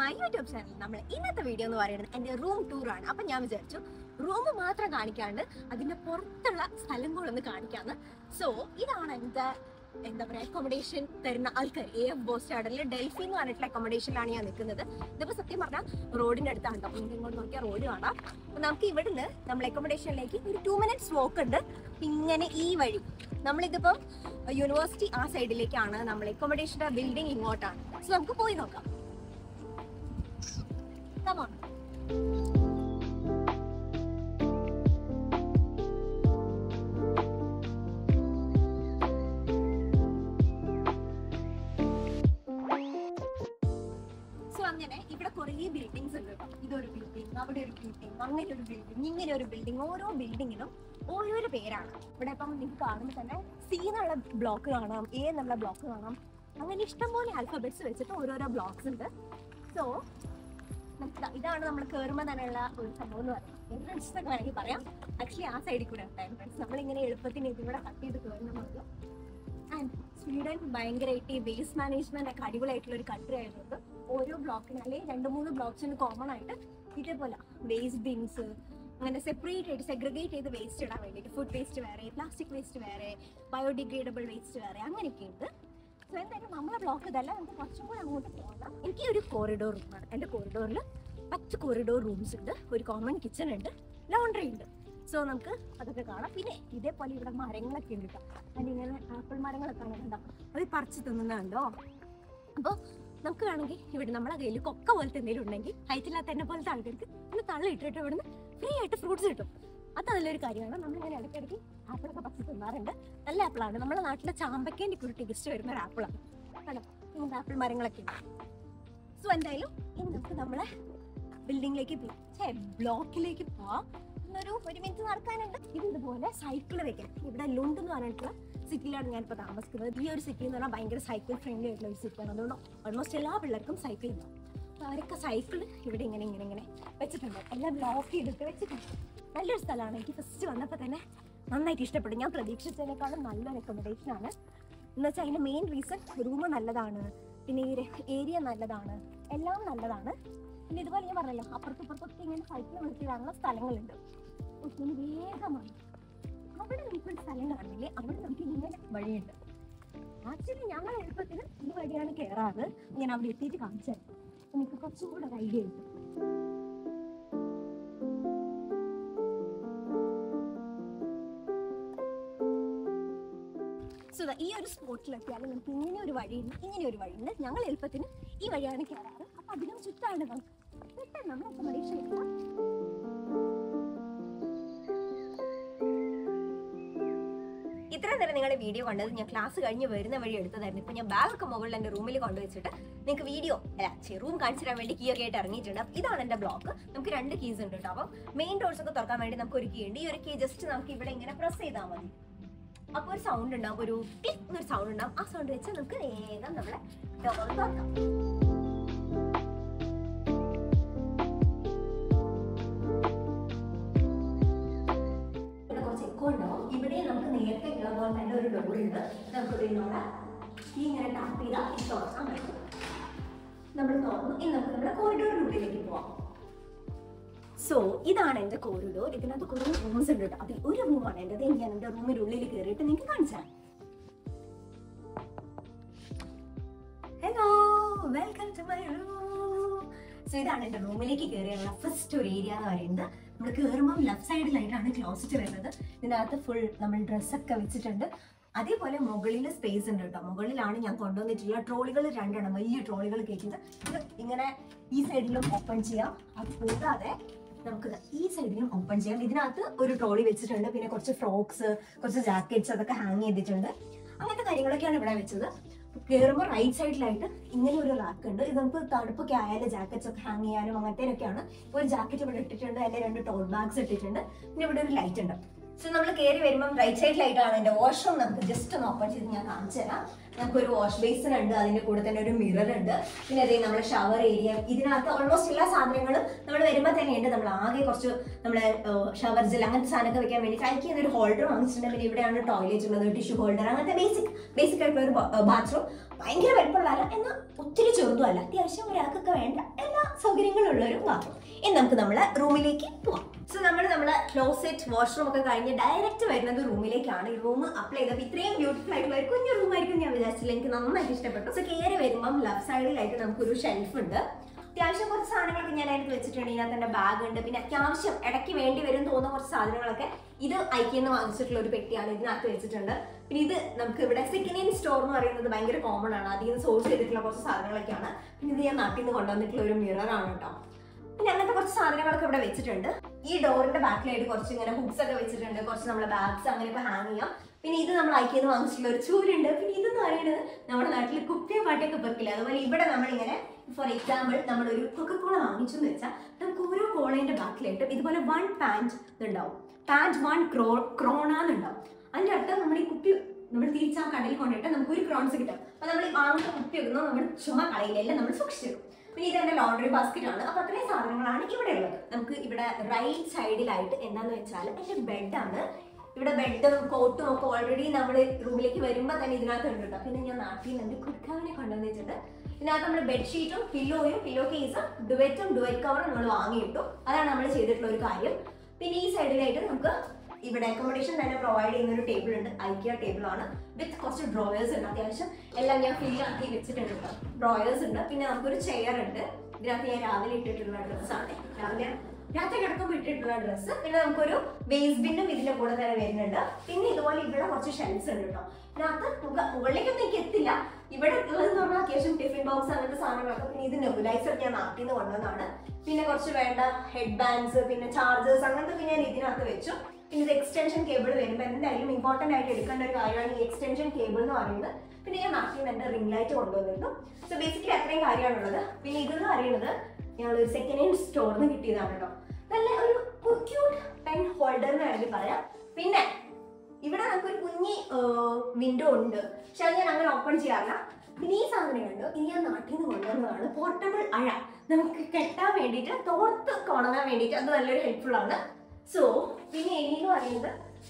My YouTube channel. നമ്മൾ ഇന്നത്തെ video എന്ന് പറയുന്നത് എൻ്റെ റൂം ടൂർ ആണ്. അപ്പം ഞാൻ വിചാരിച്ചു റൂം മാത്രം കാണിക്കാണ്ട് അതിൻ്റെ പുറത്തുള്ള സ്ഥലം കൂടെ ഒന്ന് കാണിക്കാന്ന്. സോ ഇതാണ് എൻ്റെ എന്താ പറയുക അക്കോമഡേഷൻ തരുന്ന ആൾക്കാർ. ബോസ്റ്റാഡറിൽ ഡെൽഫി എന്ന് പറഞ്ഞിട്ടുള്ള അക്കോമഡേഷനിലാണ് ഞാൻ നിൽക്കുന്നത്. ഇതിപ്പോൾ സത്യം പറഞ്ഞാൽ റോഡിൻ്റെ അടുത്താണ് കേട്ടോ. ഇങ്ങോട്ട് നോക്കിയാൽ റോഡ് കാണാം. അപ്പം നമുക്ക് ഇവിടുന്ന് നമ്മൾ അക്കോമഡേഷനിലേക്ക് ഒരു 2 minutes walk ഉണ്ട്. ഇങ്ങനെ ഈ വഴി നമ്മളിതിപ്പം യൂണിവേഴ്സിറ്റി ആ സൈഡിലേക്കാണ്, നമ്മൾ അക്കോമഡേഷൻ്റെ ബിൽഡിംഗ് ഇങ്ങോട്ടാണ്. സോ നമുക്ക് പോയി നോക്കാം. Come on. അങ്ങനെ ഇവിടെ കുറേ ബിൽഡിങ്സ് ഉണ്ട് കേട്ടോ. ഇതൊരു ബിൽഡിംഗ്, അവിടെ ഒരു ബിൽഡിംഗ്, അങ്ങനെ ഒരു ബിൽഡിംഗ്, ഇങ്ങനെ ഒരു ബിൽഡിംഗ്. ഓരോ ബിൽഡിങ്ങിനും ഓരോരോ പേരാണ്. ഇവിടെ ഇപ്പം നിങ്ങൾക്ക് കാണുമ്പോൾ തന്നെ സി എന്നുള്ള ബ്ലോക്ക് കാണാം, എ എന്നുള്ള ബ്ലോക്ക് കാണാം. അങ്ങനെ ഇഷ്ടംപോലെ ആൽഫബറ്റ്സ് വെച്ചിട്ട് ഓരോരോ ബ്ലോക്സ് ഉണ്ട്. സോ ഇതാണ് നമ്മൾ കയറുമ്പോൾ തന്നെയുള്ള ഒരു സംഭവം എന്ന് പറയുന്നത്. എൻട്രൻസ് എന്നൊക്കെ വേണമെങ്കിൽ പറയാം. ആക്ച്വലി ആ സൈഡിൽ കൂടെ എൻട്രൻസ്. നമ്മളിങ്ങനെ എളുപ്പത്തിന് ഇതിലൂടെ കട്ട് ചെയ്ത് കയറുന്നുള്ളൂ. ആൻഡ് സ്വീഡൻ ഭയങ്കരമായിട്ട് ഈ വേസ്റ്റ് മാനേജ്മെന്റ് ഒക്കെ അടിപൊളിയായിട്ടുള്ള ഒരു കൺട്രി ആയതുകൊണ്ട് ഓരോ ബ്ലോക്കിന് അല്ലെങ്കിൽ 2-3 ബ്ലോക്സിന് കോമൺ ആയിട്ട് ഇതേപോലെ വേസ്റ്റ് ബിൻസ് അങ്ങനെ സെപ്പറേറ്റ് ആയിട്ട് സെഗ്രിഗേറ്റ് ചെയ്ത് വേസ്റ്റ് ഇടാൻ വേണ്ടിയിട്ട് ഫുഡ് വേസ്റ്റ് വേറെ, പ്ലാസ്റ്റിക് വേസ്റ്റ് വേറെ, ബയോഡിഗ്രേഡബിൾ വേസ്റ്റ് വേറെ, അങ്ങനെയൊക്കെ ഉണ്ട്. സോ എന്തായാലും നമ്മളെ ബ്ലോക്ക് ഇതല്ല, നമുക്ക് കുറച്ചും കൂടെ അങ്ങോട്ട് പോകണം. എനിക്ക് ഒരു കോറിഡോർ റൂമാണ്. എൻ്റെ കോറിഡോറിൽ 10 കോറിഡോർ റൂംസ് ഉണ്ട്, ഒരു കോമൺ കിച്ചൺ ഉണ്ട്, ലോണ്ടറി ഉണ്ട്. സോ നമുക്ക് അതൊക്കെ കാണാം. പിന്നെ ഇതേപോലെ ഇവിടെ മരങ്ങളൊക്കെ ഉണ്ട് കേട്ടോ. അതിങ്ങനെ ആപ്പിൾ മരങ്ങളൊക്കെ ഉണ്ടോ, അത് പറിച്ച് തിന്നുന്നുണ്ടോ. അപ്പോൾ നമുക്ക് വേണമെങ്കിൽ ഇവിടെ നമ്മളെ കയ്യിൽ കൊക്ക പോലത്തെ എന്തെങ്കിലും ഉണ്ടെങ്കിൽ ഹൈറ്റില്ലാത്ത എന്നെ പോലത്തെ ആൾക്കാർക്ക് ഒന്ന് തള്ളിയിട്ടിട്ട് ഇവിടുന്ന് ഫ്രീ ആയിട്ട് ഫ്രൂട്ട്സ് കിട്ടും. അത് നല്ലൊരു കാര്യമാണ്. നമ്മളിങ്ങനെ ഇടയ്ക്കിടയ്ക്ക് ആപ്പിളൊക്കെ പറിച്ച് തിന്നാറുണ്ട്. നല്ല ആപ്പിളാണ്. നമ്മുടെ നാട്ടിലെ ചാമ്പക്കേൻ്റെ ഒരു ടേസ്റ്റ് വരുന്ന ഒരു ആപ്പിളാണ്. കേട്ടോ, ഇങ്ങനത്തെ ആപ്പിൾ മരങ്ങളൊക്കെ ഉണ്ട്. സോ എന്തായാലും ഇനി നമുക്ക് നമ്മളെ ബിൽഡിങ്ങിലേക്ക് ബ്ലോക്കിലേക്ക് പോവാം. ഒരു മിനിറ്റ് നടക്കാനുണ്ട്. ഇതുപോലെ സൈക്കിൾ വെക്കാൻ ഇവിടെ ലുണ്ട് എന്ന് പറഞ്ഞിട്ടുള്ള സിറ്റിയിലാണ് ഞാനിപ്പോൾ താമസിക്കുന്നത്. ഈ ഒരു സിറ്റി എന്ന് പറഞ്ഞാൽ ഭയങ്കര സൈക്കിൾ ഫ്രണ്ട്ലി ആയിട്ടുള്ള ഒരു സിറ്റിയാണ്. അതുകൊണ്ട് ഓൾമോസ്റ്റ് എല്ലാ പിള്ളേർക്കും സൈക്കിൾ ഉണ്ടാവും. അപ്പോൾ അവരൊക്കെ സൈക്കിൾ ഇവിടെ ഇങ്ങനെ വെച്ചിട്ടുണ്ട്. എല്ലാം ലോക്ക് ചെയ്തിട്ട് വെച്ചിട്ടുണ്ട്. നല്ലൊരു സ്ഥലമാണ്. എനിക്ക് ഫസ്റ്റ് വന്നപ്പോൾ തന്നെ നന്നായിട്ട് ഇഷ്ടപ്പെട്ടു. ഞാൻ പ്രതീക്ഷിച്ചതിനേക്കാളും നല്ലൊരു അക്കോമഡേഷനാണ്. എന്ന് വെച്ചാൽ അതിൻ്റെ മെയിൻ റീസൺ റൂം നല്ലതാണ്, പിന്നെ ഈ ഏരിയ നല്ലതാണ്, എല്ലാം നല്ലതാണ്. പിന്നെ ഇതുപോലെ ഞാൻ പറഞ്ഞല്ലോ, അപ്പുറത്തൊക്കെ ഇങ്ങനെ സൈക്കിൾ വിളിച്ചിടാനുള്ള സ്ഥലങ്ങളുണ്ട്. വേഗമാണ് അവിടെ നമുക്കൊരു സ്ഥലം കാണില്ലേ, അവിടെ നമുക്ക് ഇങ്ങനെ വഴിയുണ്ട്. ആക്ച്വലി ഞങ്ങൾ എളുപ്പത്തിന് ഈ വഴിയാണ് കയറാറ്. ഞാൻ അവിടെ എത്തിയിട്ട് കാണിച്ചത് എനിക്ക് കുറച്ചും കൂടെ ഒരു ഐഡിയ ഉണ്ട്. സോ ഈ ഒരു സ്പോട്ടിലെത്തിയാലും നമുക്ക് ഇങ്ങനെ ഒരു വഴിയുണ്ട്. ഞങ്ങൾ എളുപ്പത്തിന് ഈ വഴിയാണ് കയറാറ്. അപ്പൊ അതിനും ചുറ്റാണ് നമുക്ക് പെട്ടെന്ന് നമ്മൾ അക്കോമഡേഷൻ എടുക്കാം. ഇത്രയും നേരം നിങ്ങളുടെ വീഡിയോ കണ്ടത് ഞാൻ ക്ലാസ് കഴിഞ്ഞ് വരുന്ന വഴി എടുത്തതായിരുന്നു. ഇപ്പൊ ഞാൻ ബാഗൊക്കെ മുകളിൽ എൻ്റെ റൂമിൽ കൊണ്ടുവച്ചിട്ട് നിങ്ങൾക്ക് വീഡിയോ റൂം കാണിച്ചു തരാൻ വേണ്ടി കീ ഒക്കെ ആയിട്ട് ഇറങ്ങിയിട്ടുണ്ട്. ഇതാണ് എൻ്റെ ബ്ലോക്ക്. നമുക്ക് 2 കീസ് ഉണ്ട് കേട്ടോ. അപ്പം മെയിൻ ഡോർസ് ഒക്കെ തുറക്കാൻ വേണ്ടി നമുക്ക് ഒരു കീ ഉണ്ട്. ഈ ഒരു കീ ജസ്റ്റ് നമുക്ക് ഇവിടെ ഇങ്ങനെ പ്രസ് ചെയ്താൽ മതി. അപ്പോൾ ഒരു സൗണ്ട് ഉണ്ടാവും, ഒരു ക്ലിക്ക് എന്നൊരു സൗണ്ട് ഉണ്ടാവും. ആ സൗണ്ട് വെച്ച് നമുക്ക് വേഗം നമ്മളെ ഡോർ തുറക്കാം. ഇവിടെ നമുക്ക് നേരത്തെ പോലെ തന്നെ ഒരു ഡോർ ഉണ്ട്. നമുക്ക് ഇങ്ങനെ ടാപ്പ് ചെയ്താൽ ഇത് തുറക്കാൻ പറ്റും. നമ്മൾ തുറന്നു. ഇനി നമുക്ക് നമ്മുടെ കോറിഡോറിനുള്ളിലേക്ക് പോവാം. സോ ഇതാണ് എൻ്റെ കോറിഡോർ. ഇതിനകത്ത് കുറേ റൂംസ് ഉണ്ട് കേട്ടോ. അതിൽ ഒരു റൂമാണ് എൻ്റെത്. ഞാൻ എൻ്റെ റൂമിനുള്ളിൽ കയറിയിട്ട് നിങ്ങൾക്ക് കാണിച്ചാൽ. Hello, welcome to my room. So ഇതാണ് എൻ്റെ റൂമിലേക്ക് കയറിയുള്ള ഫസ്റ്റ് ഒരു ഏരിയ എന്ന് പറയുന്നത്. നമ്മൾ കയറുമ്പോൾ ലെഫ്റ്റ് സൈഡിലായിട്ടാണ് ക്ലോസറ്റ് വരുന്നത്. ഇതിനകത്ത് ഫുൾ നമ്മൾ ഡ്രസ്സൊക്കെ വെച്ചിട്ടുണ്ട്. അതേപോലെ മുകളിൽ സ്പേസ് ഉണ്ട് കേട്ടോ. മുകളിലാണ് ഞാൻ കൊണ്ടുവന്നിട്ടുള്ള ട്രോളികൾ 2 വലിയ ട്രോളികൾ കയറ്റിയത്. ഇത് ഇങ്ങനെ ഈ സൈഡിലും ഓപ്പൺ ചെയ്യാം. അത് കൂടാതെ നമുക്ക് ഈ സൈഡിലും ഓപ്പൺ ചെയ്യാം. ഇതിനകത്ത് ഒരു ട്രോളി വെച്ചിട്ടുണ്ട്. പിന്നെ കുറച്ച് ഫ്രോക്സ്, കുറച്ച് ജാക്കറ്റ്സ് അതൊക്കെ ഹാങ് ചെയ്തിട്ടുണ്ട്. അങ്ങനത്തെ കാര്യങ്ങളൊക്കെയാണ് ഇവിടെ വെച്ചത്. കയറുമ്പോൾ റൈറ്റ് സൈഡിലായിട്ട് ഇങ്ങനെ ഒരു റാക്ക് ഉണ്ട്. ഇത് നമുക്ക് തണുപ്പൊക്കെ ആയാലും ജാക്കറ്റ്സ് ഒക്കെ ഹാങ് ചെയ്യാനും അങ്ങനത്തേനൊക്കെയാണ്. ഒരു ജാക്കറ്റ് ഇവിടെ ഇട്ടിട്ടുണ്ട്. അതിൽ 2 ടോട്ട് ബാഗ്സ് ഇട്ടിട്ടുണ്ട്. പിന്നെ ഇവിടെ ഒരു ലൈറ്റ് ഉണ്ട്. സോ നമ്മൾ കയറി വരുമ്പം റൈറ്റ് സൈഡിലായിട്ടാണ് എൻ്റെ വാഷ്റൂം. നമുക്ക് ജസ്റ്റ് ഒന്ന് ഓപ്പൺ ചെയ്ത് ഞാൻ കാണിച്ചു തരാം. നമുക്കൊരു വാഷ് ബേസിൻ ഉണ്ട്. അതിൻ്റെ കൂടെ തന്നെ ഒരു മിറർ ഉണ്ട്. പിന്നെ അതേ നമ്മുടെ ഷവർ ഏരിയ. ഇതിനകത്ത് ഓൾമോസ്റ്റ് എല്ലാ സാധനങ്ങളും നമ്മൾ വരുമ്പോൾ തന്നെ ഉണ്ട്. നമ്മൾ ആകെ കുറച്ച് നമ്മളെ ഷവർ ജെൽ അങ്ങനത്തെ സാധനമൊക്കെ വെക്കാൻ വേണ്ടി കഴിക്കുന്ന ഒരു ഹോൾഡർ വാങ്ങിച്ചിട്ടുണ്ട്. പിന്നെ ഇവിടെയാണ് ടോയ്ലറ്റ് ഉള്ളത്, ടിഷ്യൂ ഹോൾഡർ, അങ്ങനത്തെ ബേസിക് ആയിട്ടുള്ള ഒരു ബാത്റൂം. ഭയങ്കര വലിപ്പമുള്ളതല്ല, എന്നാൽ ഒത്തിരി ചെറുതുമല്ല. അത്യാവശ്യം ഒരാൾക്കൊക്കെ വേണ്ട എല്ലാ സൗകര്യങ്ങളുള്ള ഒരു ബാത്റൂം. ഇനി നമുക്ക് നമ്മളെ റൂമിലേക്ക് പോവാം. സോ നമ്മളെ ക്ലോസറ്റ് വാഷ്റൂം ഒക്കെ കഴിഞ്ഞ് ഡയറക്റ്റ് വരുന്നത് റൂമിലേക്കാണ്. ഈ റൂം അപ്ലൈ ചെയ്തപ്പോൾ ഇത്രയും ബ്യൂട്ടിഫുൾ ആയിട്ടുള്ള ഒരു കുഞ്ഞു റൂമായിരിക്കും ഞാൻ വിചാരിച്ചില്ല. എനിക്ക് നന്നായിട്ട് ഇഷ്ടപ്പെട്ടു. സോ കയറി വരുമ്പം ലെഫ്റ്റ് സൈഡിലായിട്ട് നമുക്കൊരു ഷെൽഫ് ഉണ്ട്. അത്യാവശ്യം കുറച്ച് സാധനങ്ങളൊക്കെ ഞാൻ അതിനകത്ത് വെച്ചിട്ടുണ്ട്. ഇതിനകത്ത് എൻ്റെ ബാഗ് ഉണ്ട്. പിന്നെ അത്യാവശ്യം ഇടയ്ക്ക് വേണ്ടി വരും തോന്നുന്ന കുറച്ച് സാധനങ്ങളൊക്കെ ഇത് ഐക്യെന്ന് വാങ്ങിച്ചിട്ടുള്ള ഒരു പെട്ടിയാണ്, ഇതിനകത്ത് വെച്ചിട്ടുണ്ട്. പിന്നെ ഇത് നമുക്ക് ഇവിടെ സെക്കൻഡ് ഹാൻഡ് സ്റ്റോർ എന്ന് പറയുന്നത് ഭയങ്കര കോമൺ ആണ്. അതിൽ നിന്ന് സോഴ്സ് ചെയ്തിട്ടുള്ള കുറച്ച് സാധനങ്ങളൊക്കെയാണ്. പിന്നെ ഇത് ഞാൻ നാട്ടിൽ നിന്ന് കൊണ്ടുവന്നിട്ടുള്ള ഒരു മിററാണ് കേട്ടോ. പിന്നെ അങ്ങനത്തെ കുറച്ച് സാധനങ്ങളൊക്കെ ഇവിടെ വെച്ചിട്ടുണ്ട്. ഈ ഡോറിന്റെ ബാക്കിലായിട്ട് കുറച്ച് ഇങ്ങനെ ഹുക്സ് ഒക്കെ വെച്ചിട്ടുണ്ട്. കുറച്ച് നമ്മുടെ ബാഗ്സ് അങ്ങനെയൊക്കെ ഹാങ് ചെയ്യാം. പിന്നെ ഇത് നമ്മൾ ഐക്യെന്ന് വാങ്ങിച്ചിട്ടുള്ള ഒരു ചൂലുണ്ട്. പിന്നെ ഇതെന്ന് പറയുന്നത് നമ്മുടെ നാട്ടിൽ കുപ്പിയും പാട്ടൊക്കെ പെറുക്കില്ല. അതുപോലെ ഇവിടെ നമ്മളിങ്ങനെ ഫോർ എക്സാമ്പിൾ നമ്മളൊരു കൊക്കക്കോള വാങ്ങിച്ചു എന്ന് വെച്ചാൽ നമുക്ക് ഓരോ കോളേന്റെ ബാക്കിലായിട്ടും ഇതുപോലെ 1 പാൻറ് ഉണ്ടാവും. പാൻറ് 1 ക്രോണാന്നുണ്ടാവും. അതിൻ്റെ അർത്ഥം നമ്മൾ ഈ കുപ്പി നമ്മൾ തിരിച്ചാ കടയിൽ കൊണ്ടിട്ട് നമുക്ക് ഒരു ക്രോൺസ് കിട്ടും. അപ്പൊ നമ്മൾ ഈ വാങ്ങിച്ച കുപ്പി വെക്കുന്നു നമ്മൾ ചുമ കളയിലെല്ലാം നമ്മൾ സൂക്ഷിച്ചിടും. പിന്നെ ഇതെന്റെ ലോണ്ടറി ബാസ്ക്കറ്റ് ആണ്. അപ്പൊ അത്രയും സാധനങ്ങളാണ് ഇവിടെ ഉള്ളത്. നമുക്ക് ഇവിടെ റൈറ്റ് സൈഡിലായിട്ട് എന്താന്ന് വെച്ചാൽ എന്റെ ബെഡാണ്. ഇവിടെ ബെഡും കോട്ടും ഒക്കെ ഓൾറെഡി നമ്മൾ റൂമിലേക്ക് വരുമ്പോൾ തന്നെ ഇതിനകത്ത് ഉണ്ട് കേട്ടോ. പിന്നെ ഞാൻ നാട്ടിൽ നിന്ന് എന്റെ കുടുക്കാവിനെ കൊണ്ടുവന്നിട്ടുണ്ട്. ഇതിനകത്ത് നമ്മൾ ബെഡ്ഷീറ്റും പില്ലോയും പില്ലോ കേസും ഡുവറ്റും ഡുവറ്റ് കവറും നമ്മൾ വാങ്ങിയിട്ടു. അതാണ് നമ്മൾ ചെയ്തിട്ടുള്ള ഒരു കാര്യം. പിന്നെ ഈ സൈഡിലായിട്ട് നമുക്ക് ഇവിടെ അക്കോമഡേഷൻ തന്നെ പ്രൊവൈഡ് ചെയ്യുന്ന ഒരു ടേബിൾ ഉണ്ട്. ഐക്യ ടേബിൾ ആണ്. വിത്ത് കുറച്ച് ഡ്രോയേഴ്സ് ഉണ്ട്. അത്യാവശ്യം എല്ലാം ഞാൻ ഫിൽ ആക്കി വെച്ചിട്ടുണ്ട് കേട്ടോ. ഡ്രോയേഴ്സ് ഉണ്ട്. പിന്നെ നമുക്കൊരു ചെയർ ഉണ്ട്. ഇതിനകത്ത് ഞാൻ രാവിലെ ഇട്ടിട്ടുള്ള ഡ്രസ്സാണ്. രാത്രി കിടക്കുമ്പോൾ ഇട്ടിട്ടുള്ള ഡ്രസ്സ്. പിന്നെ നമുക്കൊരു വേസ്റ്റ് ബിന്നും ഇതിന്റെ കൂടെ തന്നെ വരുന്നുണ്ട്. പിന്നെ ഇതുപോലെ ഇവിടെ കുറച്ച് ഷെൽഫ്സ് ഉണ്ട് കേട്ടോ. ഇതിനകത്ത് മുകളിലേക്കൊന്നും എനിക്ക് എത്തില്ല. ഇവിടെ ഉള്ളതെന്ന് പറഞ്ഞാൽ അത്യാവശ്യം ടിഫിൻ ബോക്സ് അങ്ങനത്തെ സാധനങ്ങളൊക്കെ. പിന്നെ ഇത് നെബുലൈസർ ഞാൻ നാട്ടിൽ നിന്ന് കൊണ്ടുവന്നതാണ്. പിന്നെ കുറച്ച് വേണ്ട ഹെഡ് ബാൻഡ്സ് പിന്നെ ചാർജേഴ്സ് അങ്ങനത്തെ ഞാൻ ഇതിനകത്ത് വെച്ചു. പിന്നെ ഇത് എക്സ്റ്റൻഷൻ കേബിൾ വരുമ്പോൾ എന്തായാലും ഇമ്പോർട്ടൻ്റ് ആയിട്ട് എടുക്കേണ്ട ഒരു കാര്യമാണ് ഈ എക്സ്റ്റൻഷൻ കേബിൾ എന്ന് പറയുന്നത്. പിന്നെ ഞാൻ നാട്ടിൽ നിന്ന് എൻ്റെ റിംഗ് ലൈറ്റ് കൊണ്ടുവന്നിരുന്നു. സോ ബേസിക്കലി അത്രയും കാര്യമാണുള്ളത്. പിന്നെ ഇതെന്ന് പറയുന്നത് ഞങ്ങളൊരു സെക്കൻഡ് ഹാൻഡ് സ്റ്റോറിൽ നിന്ന് കിട്ടിയതാണ് കേട്ടോ. നല്ല ഒരു ക്യൂട്ട് പെൻ ഹോൾഡർ എന്ന് വേണമെങ്കിൽ പറയാം. പിന്നെ ഇവിടെ നമുക്കൊരു കുഞ്ഞി വിൻഡോ ഉണ്ട്. പക്ഷെ അത് ഞാൻ അങ്ങനെ ഓപ്പൺ ചെയ്യാറില്ല. പിന്നെ ഈ സാധനമുണ്ട്. ഇത് ഞാൻ നാട്ടിൽ നിന്ന് കൊണ്ടുവന്നതാണ്. പോർട്ടബിൾ അഴ നമുക്ക് കെട്ടാൻ വേണ്ടിയിട്ട് തോർത്ത് ഉണങ്ങാൻ വേണ്ടിയിട്ട് അത് നല്ലൊരു ഹെൽപ്ഫുൾ ആണ്. സോ പിന്നെ എനിന്ന് പറയുന്നത്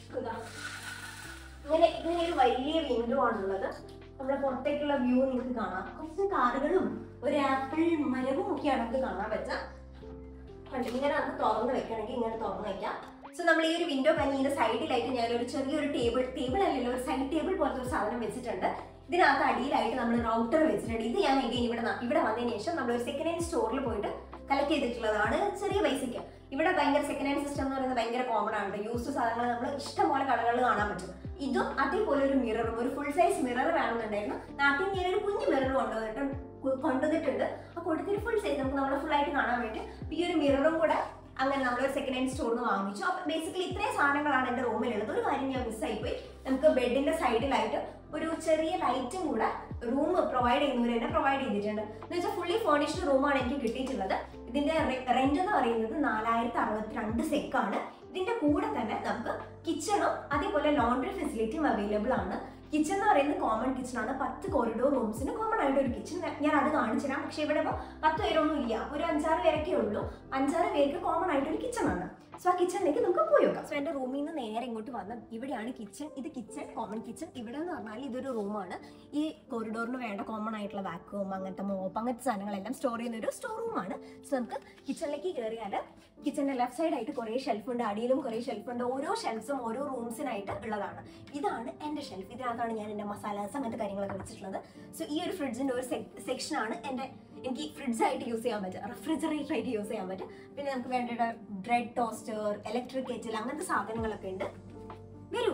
ഇങ്ങനെ ഒരു വലിയ വിൻഡോ ആണുള്ളത്. നമ്മുടെ പുറത്തേക്കുള്ള വ്യൂ നിങ്ങൾക്ക് കാണാം. കുറച്ച് കാറുകളും ഒരു ആപ്പിൾ മരവും ഒക്കെയാണ് നമുക്ക് കാണാൻ പറ്റുക. ഇങ്ങനെ നമുക്ക് തുറന്ന് വെക്കണമെങ്കിൽ ഇങ്ങനെ തുറന്ന് വെക്കാം. സോ നമ്മൾ ഈ ഒരു വിൻഡോ കഴിഞ്ഞ് ഇതിന്റെ സൈഡിലായിട്ട് ഞാനൊരു ചെറിയൊരു ടേബിൾ അല്ലല്ലോ ഒരു സൈഡ് ടേബിൾ പോലത്തെ ഒരു സാധനം വെച്ചിട്ടുണ്ട്. ഇതിനകത്ത് അടിയിലായിട്ട് നമ്മൾ റൗട്ടർ വെച്ചിട്ടുണ്ട്. ഇത് ഞാൻ ഇവിടെ വന്നതിന് ശേഷം നമ്മളൊരു സെക്കൻഡ് ഹാൻഡ് സ്റ്റോറിൽ പോയിട്ട് കളക്ട് ചെയ്തിട്ടുള്ളതാണ്. ചെറിയ പൈസയ്ക്ക്. ഇവിടെ ഭയങ്കര സെക്കൻഡ് ഹാൻഡ് സിസ്റ്റം എന്ന് പറയുന്നത് ഭയങ്കര കോമൺ ആണ്. യൂസ്ഡ് സാധനങ്ങൾ നമ്മൾ ഇഷ്ടംപോലെ കടകളിൽ കാണാൻ പറ്റും. ഇതും അതേപോലെ ഒരു മിററും ഒരു ഫുൾ സൈസ് മിറർ വേണമെന്നുണ്ടായിരുന്നു. നാട്ടിൽ ഞാനൊരു കുഞ്ഞു മിറർ കൊണ്ടുവന്നിട്ടുണ്ട്. ആ കൊടുത്തൊരു ഫുൾ സൈസ് നമുക്ക് നമ്മളെ ഫുൾ ആയിട്ട് കാണാൻ വേണ്ടി ഈ ഒരു മിററും കൂടെ അങ്ങനെ നമ്മളൊരു സെക്കൻഡ് ഹാൻഡ് സ്റ്റോറിൽ നിന്ന് വാങ്ങിച്ചു. അപ്പൊ ബേസിക്കലി ഇത്രയും സാധനങ്ങളാണ് എൻ്റെ റൂമിലുള്ളത്. ഒരു കാര്യം ഞാൻ മിസ്സായി പോയി. നമുക്ക് ബെഡിന്റെ സൈഡിലായിട്ട് ഒരു ചെറിയ ലൈറ്റും കൂടെ റൂം പ്രൊവൈഡ് ചെയ്യുന്നവർ തന്നെ പ്രൊവൈഡ് ചെയ്തിട്ടുണ്ട്. എന്ന് വെച്ചാൽ ഫുള്ളി ഫേർണിഷ്ഡ് റൂമാണ് എനിക്ക് കിട്ടിയിട്ടുള്ളത്. ഇതിന്റെ റെന്റ് എന്ന് പറയുന്നത് 4062 സെക്കാണ്. ഇതിന്റെ കൂടെ തന്നെ നമുക്ക് കിച്ചണും അതേപോലെ ലോണ്ടറി ഫെസിലിറ്റിയും അവൈലബിൾ ആണ്. കിച്ചൺ എന്ന് പറയുന്നത് കോമൺ കിച്ചൺ ആണ്. 10 കോറിഡോർ റൂംസിന് കോമൺ ആയിട്ട് ഒരു കിച്ചൺ ഞാൻ അത് കാണിച്ചു തരാം. പക്ഷെ ഇവിടെ ഇപ്പോൾ 10 പേരൊന്നും ഇല്ല. ഒരു 5-6 പേരൊക്കെ ഉള്ളൂ. 5-6 പേർക്ക് കോമൺ ആയിട്ടൊരു കിച്ചൺ ആണ്. സോ ആ കിച്ചണിലേക്ക് നമുക്ക് പോയി നോക്കാം. സോ എൻ്റെ റൂമിൽ നിന്ന് നേരെ ഇങ്ങോട്ട് വന്ന് ഇവിടെയാണ് കിച്ചൺ. ഇത് കിച്ചൺ കോമൺ കിച്ചൺ. ഇവിടെ എന്ന് പറഞ്ഞാൽ ഇതൊരു റൂമാണ്. ഈ കോറിഡോറിന് വേണ്ട കോമൺ ആയിട്ടുള്ള വാക്യൂം അങ്ങനത്തെ മോപ്പ് അങ്ങനത്തെ സാധനങ്ങളെല്ലാം സ്റ്റോർ ചെയ്യുന്ന ഒരു സ്റ്റോർ റൂമാണ്. സോ നമുക്ക് കിച്ചണിലേക്ക് കയറിയാൽ കിച്ചണിന്റെ ലെഫ്റ്റ് സൈഡ് ആയിട്ട് കുറേ ഷെൽഫ് ഉണ്ട്. അടിയിലും കുറേ ഷെൽഫ് ഉണ്ട്. ഓരോ ഷെൽഫ്സും ഓരോ റൂംസിനായിട്ട് ഉള്ളതാണ്. ഇതാണ് എൻ്റെ ഷെൽഫ്. ഇതിനകത്താണ് ഞാൻ എൻ്റെ മസാലാസ് അങ്ങനത്തെ കാര്യങ്ങളൊക്കെ വെച്ചിട്ടുള്ളത്. സോ ഈ ഒരു ഫ്രിഡ്ജിന്റെ ഒരു സെക്ഷനാണ് എനിക്ക് ഫ്രിഡ്ജായിട്ട് യൂസ് ചെയ്യാൻ പറ്റും. റെഫ്രിജറേറ്റർ ആയിട്ട് യൂസ് ചെയ്യാൻ പറ്റും. പിന്നെ നമുക്ക് വേണ്ട ബ്രെഡ് ടോസ്റ്റർ ഇലക്ട്രിക് കെറ്റിൽ അങ്ങനത്തെ സാധനങ്ങളൊക്കെ ഉണ്ട്. വരൂ.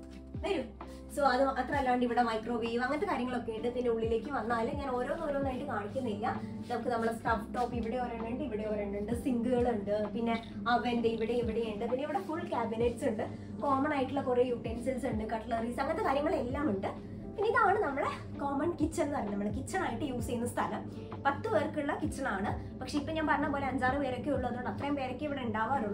സോ അത് അത്ര അല്ലാണ്ട് ഇവിടെ മൈക്രോവേവ് അങ്ങനത്തെ കാര്യങ്ങളൊക്കെ ഉണ്ട്. പിന്നെ ഉള്ളിലേക്ക് വന്നാൽ ഞാൻ ഓരോന്നായിട്ട് കാണിക്കുന്നില്ല. നമുക്ക് നമ്മളെ സ്റ്റവ് ടോപ്പ് ഇവിടെ ഒരെണ്ണുണ്ട്. സിങ്കുകളുണ്ട്. പിന്നെ അവൻ്റെ ഇവിടെയുണ്ട്. പിന്നെ ഇവിടെ ഫുൾ ക്യാബിനറ്റ്സ് ഉണ്ട്. കോമൺ ആയിട്ടുള്ള കുറേ യൂട്ടൻസിൽസ് ഉണ്ട്. കട്ട്ലറീസ് അങ്ങനത്തെ കാര്യങ്ങളെല്ലാം ഉണ്ട്. പിന്നെ ഇതാണ് നമ്മുടെ കോമൺ കിച്ചൺ എന്ന് പറയുന്നത്. നമ്മൾ കിച്ചൺ ആയിട്ട് യൂസ് ചെയ്യുന്ന സ്ഥലം. 10 പേർക്കുള്ള കിച്ചൺ ആണ്. പക്ഷെ ഇപ്പം ഞാൻ പറഞ്ഞ പോലെ 5-6 പേരൊക്കെ ഉള്ളൂ. അതുകൊണ്ട് അത്രയും പേരൊക്കെ ഇവിടെ ഉണ്ടാവാറുള്ളൂ.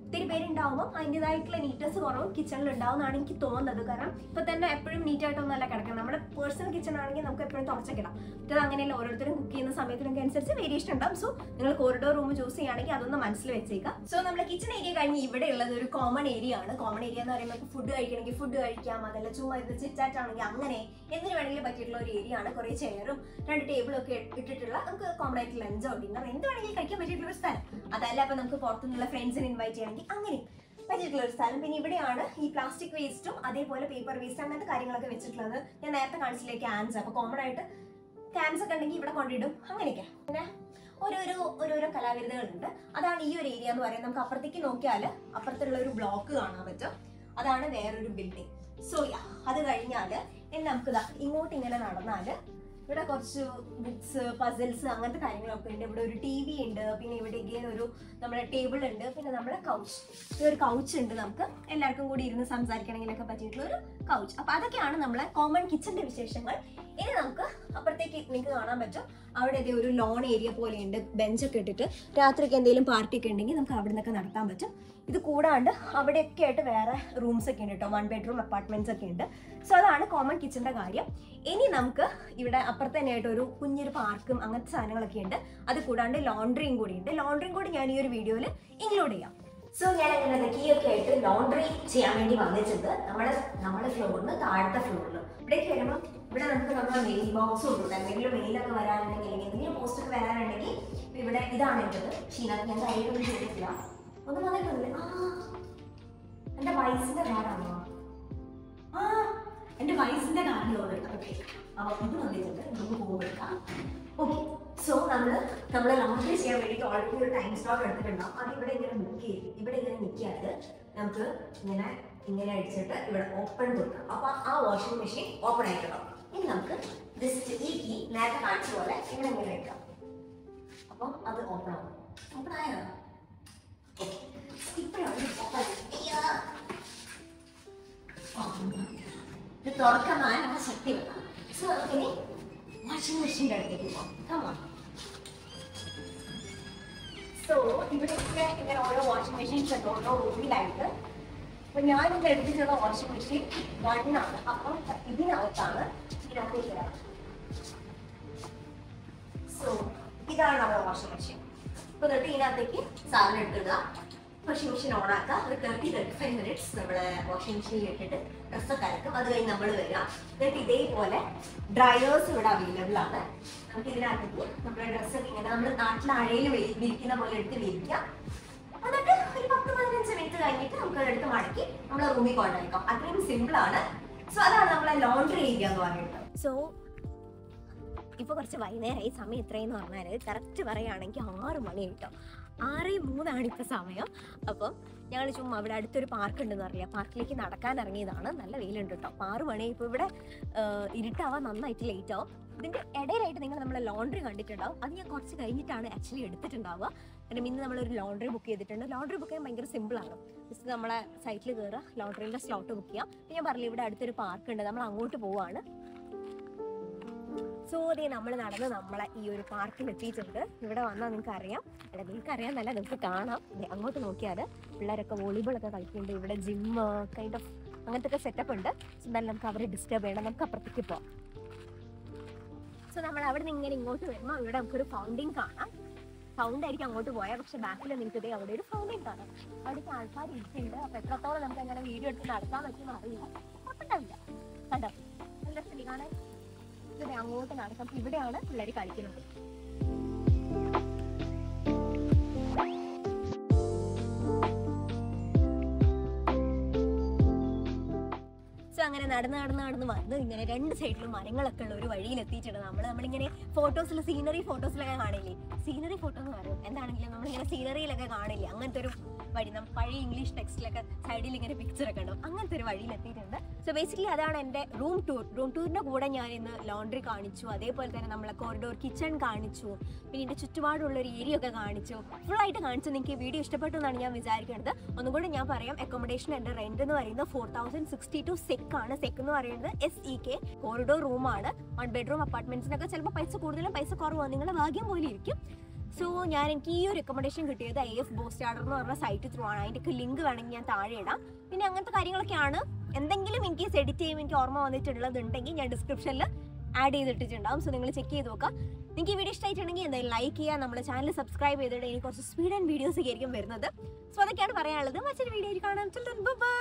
ഒത്തിരി പേരുണ്ടാവുമ്പോൾ അതിൻ്റെതായിട്ടുള്ള നീറ്റ്നസ് കുറവും കിച്ചണിൽ ഉണ്ടാവുന്നതാണ് എനിക്ക് തോന്നുന്നത്. കാരണം ഇപ്പൊ തന്നെ എപ്പോഴും നീറ്റായിട്ടൊന്നല്ല കിടക്കണം. നമ്മുടെ പേഴ്സണൽ കിച്ചൺ ആണെങ്കിൽ നമുക്ക് എപ്പോഴും തുറച്ചിടാം. ഇത് അങ്ങനെയല്ല, ഓരോരുത്തരും കുക്ക് ചെയ്യുന്ന സമയത്തിനൊക്കെ അനുസരിച്ച് വേരിയേഷൻ ഉണ്ടാവും. സോ നിങ്ങൾ കോറിഡോർ റൂം ചൂസ് ചെയ്യുകയാണെങ്കിൽ അതൊന്ന് മനസ്സിൽ വെച്ചേക്കാം. സോ നമ്മുടെ കിച്ചൺ ഏരിയ കഴിഞ്ഞ് ഇവിടെ ഉള്ളത് ഒരു കോമൺ ഏരിയ ആണ്. കോമൺ ഏരിയ എന്ന് പറയുമ്പോൾ ഫുഡ് കഴിക്കണമെങ്കിൽ ഫുഡ് കഴിക്കാം, അതല്ല ചുമ്മാ ഇത് ചിറ്റാറ്റ് ആണെങ്കിൽ അങ്ങനെ എന്തിനു വേണമെങ്കിലും പറ്റിയിട്ടുള്ള ഒരു ഏരിയ ആണ്. കുറെ ചെയറും 2 ടേബിളും ഒക്കെ ഇട്ടിട്ടുള്ള നമുക്ക് കോമൺ ആയിട്ട് ലഞ്ചോ ഡിന്നർ എന്ത് വേണമെങ്കിലും കഴിക്കാൻ പറ്റിയിട്ടുള്ള ഒരു സ്ഥലം. അതല്ല അപ്പൊ നമുക്ക് പുറത്തുനിന്നുള്ള ഫ്രണ്ട്സിനെ ഇൻവൈറ്റ് ചെയ്യണമെങ്കിൽ അങ്ങനെ പറ്റിയിട്ടുള്ള ഒരു സ്ഥലം. പിന്നെ ഇവിടെയാണ് ഈ പ്ലാസ്റ്റിക് വേസ്റ്റും അതേപോലെ പേപ്പർ വേസ്റ്റ് അങ്ങനത്തെ കാര്യങ്ങളൊക്കെ വെച്ചിട്ടുള്ളത്. ഞാൻ നേരത്തെ കാണിച്ചില്ലേ ക്യാൻസ്. അപ്പൊ കോമൺ ആയിട്ട് ക്യാൻസ് ഒക്കെ ഉണ്ടെങ്കിൽ ഇവിടെ കൊണ്ടിടും അങ്ങനെയൊക്കെ. പിന്നെ ഓരോരോ കലാവിരുദ്ധകളുണ്ട്. അതാണ് ഈ ഒരു ഏരിയ എന്ന് പറയുന്നത്. നമുക്ക് അപ്പുറത്തേക്ക് നോക്കിയാൽ അപ്പുറത്തുള്ള ഒരു ബ്ലോക്ക് കാണാൻ പറ്റും. അതാണ് വേറൊരു ബിൽഡിംഗ്. സോ അത് കഴിഞ്ഞാൽ നമുക്ക് ഇങ്ങോട്ട് ഇങ്ങനെ നടന്നാൽ ഇവിടെ കുറച്ച് ബുക്സ്, പസിൽസ് അങ്ങനത്തെ കാര്യങ്ങളൊക്കെ ഉണ്ട്. ഇവിടെ ഒരു TV ഉണ്ട്. പിന്നെ ഇവിടെ ഒരു നമ്മുടെ ടേബിൾ ഉണ്ട്. പിന്നെ നമ്മുടെ കൗച്ച്, ഈ ഒരു കൗച്ച് ഉണ്ട്. നമുക്ക് എല്ലാവർക്കും കൂടി ഇരുന്ന് സംസാരിക്കണമെങ്കിലൊക്കെ പറ്റിയിട്ടുള്ള ഒരു കൗച്ച്. അപ്പൊ അതൊക്കെയാണ് നമ്മളെ കോമൺ കിച്ചന്റെ വിശേഷങ്ങൾ. ഇനി നമുക്ക് അപ്പുറത്തേക്ക് നിങ്ങൾക്ക് കാണാൻ പറ്റും. അവിടെ ഒരു ലോൺ ഏരിയ പോലെയുണ്ട്, ബെഞ്ചൊക്കെ ഇട്ടിട്ട് രാത്രിക്ക് എന്തെങ്കിലും പാർട്ടി ഒക്കെ ഉണ്ടെങ്കിൽ നമുക്ക് അവിടെ നിന്നൊക്കെ നടത്താൻ പറ്റും. ഇത് കൂടാണ്ട് അവിടെയൊക്കെ ആയിട്ട് വേറെ റൂംസ് ഒക്കെ ഉണ്ട് കേട്ടോ. 1 ബെഡ്റൂം അപ്പാർട്ട്മെന്റ്സ് ഒക്കെ ഉണ്ട്. സോ അതാണ് കോമൺ കിച്ചന്റെ കാര്യം. ഇനി നമുക്ക് ഇവിടെ അപ്പുറത്ത് തന്നെയായിട്ട് ഒരു കുഞ്ഞൊരു പാർക്കും അങ്ങനത്തെ സാധനങ്ങളൊക്കെ ഉണ്ട്. അത് കൂടാണ്ട് ലോണ്ട്രിയും കൂടി ഉണ്ട്. ലോണ്ട്രിയും കൂടി ഞാൻ ഈ ഒരു വീഡിയോയിൽ ഇൻക്ലൂഡ് ചെയ്യാം. സോ ഞാൻ അങ്ങനെ കീയൊക്കെ ആയിട്ട് ലോണ്ട്രി ചെയ്യാൻ വേണ്ടി വന്നിട്ടുണ്ട്. നമ്മുടെ ഫ്ലോറിന് താഴത്തെ ഫ്ലോറിൽ ഇവിടേക്ക് വരുമ്പോൾ ഇവിടെ നമുക്ക് നമ്മുടെ മെയിൽ ബോക്സും ഉണ്ട്. എന്തെങ്കിലും മെയിലൊക്കെ വരാനുണ്ടെങ്കിൽ എന്തെങ്കിലും പോസ്റ്റ് ഒക്കെ വരാനുണ്ടെങ്കിൽ ഇവിടെ ഇതാണ് എൻ്റെത്. ഷീനകത്ത് ഞാൻ കയ്യിലൊന്നും ചെയ്തിട്ടില്ല. ഒന്നും വന്നിട്ടില്ലേ? എന്റെ വയസ്സിന്റെ കാർഡാണോ? എന്റെ വയസ്സിന്റെ കാർഡ് ഓർഡർ. ഓക്കെ, അപ്പൊ ഇത് വന്നിട്ടുണ്ട്. നമുക്ക് പോകാം. ഓക്കെ, സോ നമ്മളെ ലോണ്ട്രി ചെയ്യാൻ വേണ്ടിയിട്ട് ഓൾറെഡി ഒരു ടൈം സ്ലോട്ട് എടുത്തിട്ടുണ്ടാവും. അത് ഇവിടെ ഇങ്ങനെ ബുക്ക് ചെയ്യും. ഇവിടെ ഇങ്ങനെ നിൽക്കാതെ നമുക്ക് ഇങ്ങനെ അടിച്ചിട്ട് ഇവിടെ ഓപ്പൺ കൊടുക്കാം. അപ്പൊ ആ വാഷിംഗ് മെഷീൻ ഓപ്പൺ ആയിട്ടുണ്ടാവും. ഇനി നമുക്ക് ജസ്റ്റ് ഈ കീ നേരത്തെ കാണിച്ച പോലെ ഇവിടെ ഇങ്ങനെ വെക്കാം. അപ്പം അത് ഓപ്പൺ ആവും. ഓപ്പൺ ആയോ? ഇത് തുറക്കാൻ നല്ല ശക്തി വേണം. സോ നമുക്കിനി വാഷിംഗ് മെഷീൻ്റെ അടുത്തേക്ക് പോകാം. സോ ഇവിടെയൊക്കെ ഇങ്ങനെ ഓരോ വാഷിംഗ് മെഷീൻസ് ഉണ്ട് ഓരോ റൂമിലായിട്ട്. അപ്പൊ ഞാനിവിടെ എടുത്തിട്ടുള്ള വാഷിംഗ് മെഷീൻ 1 ആണ്. അപ്പം ഇതിനകത്തേക്ക് വരാം. സോ ഇതാണ് നമ്മുടെ വാഷിംഗ് മെഷീൻ. അപ്പൊ തൊട്ട് ഇതിനകത്തേക്ക് സാധനം എടുത്തിടുക. വാഷിംഗ് മെഷീൻ ഓൺ ആക്കുക. ഒരു 30-35 മിനിറ്റ്സ് നമ്മുടെ വാഷിംഗ് മെഷീനിൽ ഇട്ടിട്ട് ഡ്രസ്സൊക്കെ അരക്കും. അത് കഴിഞ്ഞ് നമ്മൾ വരിക. എന്നിട്ട് ഇതേപോലെ ഡ്രയേഴ്സ് ഇവിടെ അവൈലബിൾ ആണ്. നമുക്ക് ഇതിനകത്തേക്ക് നമ്മുടെ ഡ്രസ്സൊക്കെ ഇങ്ങനെ നമ്മൾ നാട്ടിൽ അഴയിൽ വിരിക്കുന്ന പോലെ എടുത്ത് വിരിക്കാം. എന്നിട്ട് ഒരു 10-15 മിനിറ്റ് കഴിഞ്ഞിട്ട് നമുക്ക് അതെടുത്ത് മടക്കി നമ്മളെ റൂമിൽ കൊണ്ടുവയ്ക്കാം. അത്രയും സിമ്പിൾ ആണ്. സോ അതാണ് നമ്മളെ ലോണ്ട്രി ഏരിയ എന്ന് പറയുന്നത്. സോ ഇപ്പൊ കുറച്ച് വൈകുന്നേരമായി. സമയം എത്രയെന്ന് പറഞ്ഞാൽ കറക്റ്റ് പറയുകയാണെങ്കിൽ 6 മണി കേട്ടോ. 6:03 ഇപ്പൊ സമയം. അപ്പം ഞങ്ങൾ ചുമ്മാ അവിടെ അടുത്തൊരു പാർക്ക് ഉണ്ടെന്ന് അറിയാം. പാർക്കിലേക്ക് നടക്കാൻ ഇറങ്ങിയതാണ്. നല്ല വെയിലുണ്ട് കേട്ടോ. 6 മണി ഇപ്പൊ ഇവിടെ ഇരുട്ടാവാൻ നന്നായിട്ട് ലേറ്റ് ആവും. ഇതിന്റെ ഇടയിലായിട്ട് നിങ്ങൾ നമ്മളെ ലോണ്ട്രി കണ്ടിട്ടുണ്ടാവും. അത് ഞാൻ കുറച്ച് കഴിഞ്ഞിട്ടാണ് ആക്ച്വലി എടുത്തിട്ടുണ്ടാവുക. കാരണം ഇന്ന് നമ്മളൊരു ലോണ്ട്രി ബുക്ക് ചെയ്തിട്ടുണ്ട്. ലോണ്ട്രി ബുക്ക് ചെയ്യാൻ ഭയങ്കര സിമ്പിളാണ്. ജസ്റ്റ് നമ്മളെ സൈറ്റിൽ കയറുക, ലോണ്ട്രീൻ്റെ സ്ലോട്ട് ബുക്ക് ചെയ്യാം. ഞാൻ പറഞ്ഞില്ല ഇവിടെ അടുത്തൊരു പാർക്ക് ഉണ്ട്. നമ്മൾ അങ്ങോട്ട് പോവാണ്. സോ അതേ നമ്മൾ നടന്ന് നമ്മളെ ഈ ഒരു പാർക്കിൽ എത്തിയിട്ടുണ്ട്. ഇവിടെ വന്നാൽ നിങ്ങൾക്ക് അറിയാം, അല്ല നിങ്ങൾക്ക് അറിയാമെന്നല്ല, നിങ്ങൾക്ക് കാണാം. അങ്ങോട്ട് നോക്കിയാൽ പിള്ളേരൊക്കെ വോളിബോളൊക്കെ കളിക്കുന്നുണ്ട്. ഇവിടെ ജിമ്മ് കൈൻഡ് ഓഫ് അങ്ങനത്തെ ഒക്കെ സെറ്റപ്പ് ഉണ്ട്. സോ എന്തായാലും നമുക്ക് അവരെ ഡിസ്റ്റർബ് ചെയ്യണം. നമുക്ക് അപ്പുറത്തേക്ക് പോവാം. സോ നമ്മൾ അവിടെ നിന്ന് ഇങ്ങനെ ഇങ്ങോട്ട് വരുമ്പോൾ ഇവിടെ നമുക്കൊരു ഫൗണ്ടൈൻ കാണാം. സൗണ്ട് ആയിരിക്കും അങ്ങോട്ട് പോയാൽ, പക്ഷെ ബാക്കിൽ നിങ്ങൾക്ക് അവിടെ ഒരു ഫൗണ്ടൈൻ കാണാം. അവിടേക്ക് ആൾക്കാർ ഇരിക്കുന്നുണ്ട്. അപ്പോൾ എത്രത്തോളം നമുക്ക് അങ്ങനെ വീഡിയോ എടുത്ത് നടത്താൻ പറ്റുമെന്ന് അറിയില്ല. കുഴപ്പമുണ്ടാവില്ല. കണ്ടോ നല്ല സ്ഥലം കാണാൻ. ഇവിടെ അങ്ങോട്ട് നടക്കാം. ഇവിടെയാണ് പിള്ളേർ കളിക്കുന്നത്. സോ അങ്ങനെ നടന്ന് വന്ന് ഇങ്ങനെ 2 സൈഡിലും മരങ്ങളൊക്കെ ഉള്ള ഒരു വഴിയിലെത്തിയിട്ടുണ്ട്. നമ്മളിങ്ങനെ ഫോട്ടോസിൽ സീനറി ഫോട്ടോസിലൊക്കെ കാണില്ലേ, സീനറി ഫോട്ടോ എന്ന് പറയും. എന്താണെങ്കിലും നമ്മളിങ്ങനെ സീനറിയിലൊക്കെ കാണില്ലേ, അങ്ങനത്തെ ഒരു വഴി. പഴയ ഇംഗ്ലീഷ് ടെക്സ്റ്റിലൊക്കെ സൈഡിൽ ഇങ്ങനെ പിക്ചറൊക്കെ ഉണ്ടാവും. അങ്ങനത്തെ ഒരു വഴിയിലെത്തിയിട്ടുണ്ട്. സോ ബേസിക്കലി അതാണ് എൻ്റെ റൂം ടൂറിൻ്റെ കൂടെ ഞാൻ ഇന്ന് ലോണ്ട്രി കാണിച്ചു. അതേപോലെ തന്നെ നമ്മളെ കോറിഡോർ കിച്ചൺ കാണിച്ചു. പിന്നെ ഇതിൻ്റെ ചുറ്റുപാടുള്ള ഒരു ഏരിയ ഒക്കെ കാണിച്ചു. ഫുള്ളായിട്ട് കാണിച്ചു. നിങ്ങൾക്ക് ഈ വീഡിയോ ഇഷ്ടപ്പെട്ടു എന്നാണ് ഞാൻ വിചാരിക്കുന്നത്. ഒന്നുകൂടി ഞാൻ പറയാം, അക്കോമഡേഷൻ എൻ്റെ റെന്റ് എന്ന് പറയുന്നത് 4062 SEK ആണ്. SEK എന്ന് പറയുന്നത് SEK. കോറിഡോർ റൂമാണ്. 1 ബെഡ്റൂം അപ്പാർട്ട്മെന്റ്സിനൊക്കെ ചിലപ്പോൾ പൈസ കൂടുതലും പൈസ കുറവാണ്. നിങ്ങളുടെ ഭാഗ്യം പോലെ ഇരിക്കും. സോ എനിക്ക് ഈ ഒരു അക്കോമഡേഷൻ കിട്ടിയത് AF bostader എന്ന് പറഞ്ഞ സൈറ്റ് ത്രൂ ആണ്. അതിൻ്റെയൊക്കെ ലിങ്ക് വേണമെങ്കിൽ ഞാൻ താഴെ ഇടാം. പിന്നെ അങ്ങനത്തെ കാര്യങ്ങളൊക്കെയാണ്. എന്തെങ്കിലും എനിക്ക് എഡിറ്റ് ചെയ്യുമ്പോൾ എനിക്ക് ഓർമ്മ വന്നിട്ടുള്ളതുണ്ടെങ്കിൽ ഞാൻ ഡിസ്ക്രിപ്ഷനിൽ ആഡ് ചെയ്തിട്ടുണ്ടാവും. സോ നിങ്ങൾ ചെക്ക് ചെയ്ത് നോക്കാം. നിങ്ങൾക്ക് ഈ വീഡിയോ ഇഷ്ടമായിട്ടുണ്ടെങ്കിൽ എന്തായാലും ലൈക്ക് ചെയ്യുക, നമ്മുടെ ചാനൽ സബ്സ്ക്രൈബ് ചെയ്തിട്ട് എനിക്ക് കുറച്ച് സ്പീഡ് ആൻഡ് വീഡിയോസ് ഒക്കെ ആയിരിക്കും വരുന്നത്. സോ അതൊക്കെയാണ് പറയാനുള്ളത്. മറ്റൊരു വീഡിയോയിൽ കാണാം.